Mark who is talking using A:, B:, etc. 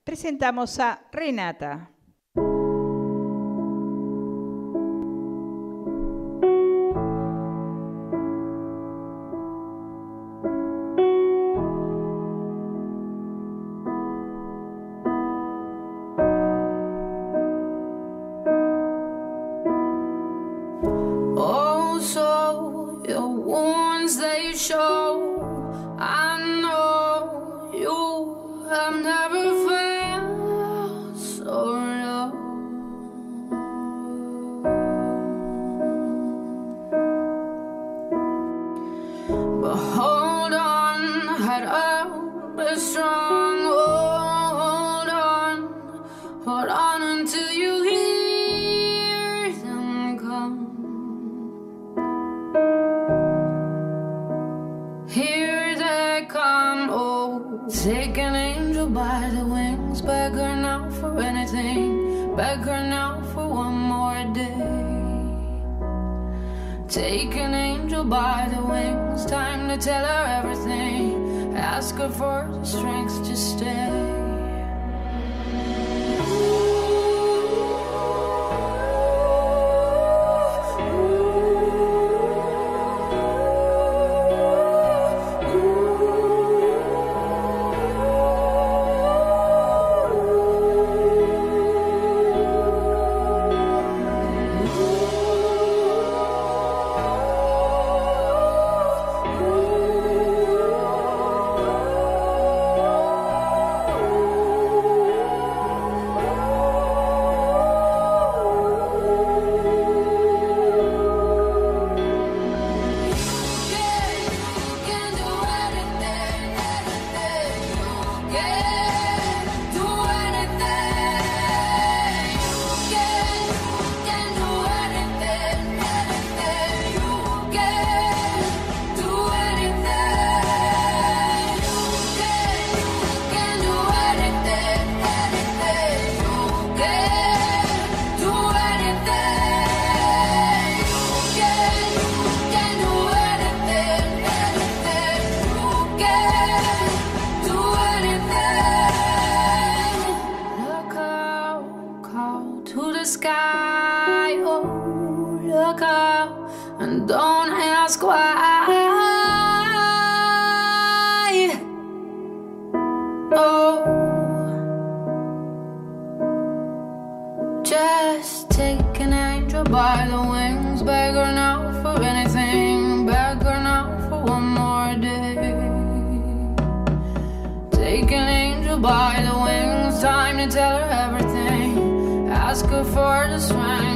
A: presentamos a Renata.
B: Oh, so your wounds they show. I know you have never felt so low. But hold on, head up, be strong. Hold on until you hear them come. Here they come, oh, take an angel by the wings. Beg her now for anything, beg her now for one more day. Take an angel by the wings, time to tell her everything. Ask her for the strength to stay. Sky, oh, look up and don't ask why. Oh, just take an angel by the wings. Beg her now for anything, beg her now for one more day. Take an angel by the wings, time to tell her everything. Ask her for the strength.